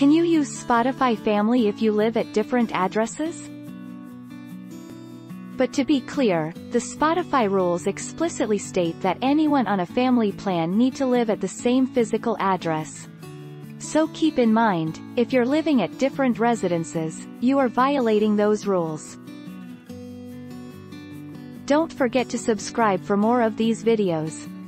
Can you use Spotify Family if you live at different addresses? But to be clear, the Spotify rules explicitly state that anyone on a family plan need to live at the same physical address. So keep in mind, if you're living at different residences, you are violating those rules. Don't forget to subscribe for more of these videos.